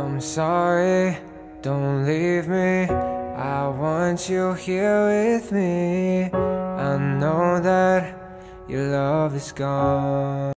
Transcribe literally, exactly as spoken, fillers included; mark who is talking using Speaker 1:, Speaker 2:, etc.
Speaker 1: I'm sorry, don't leave me. I want you here with me. I know that your love is gone.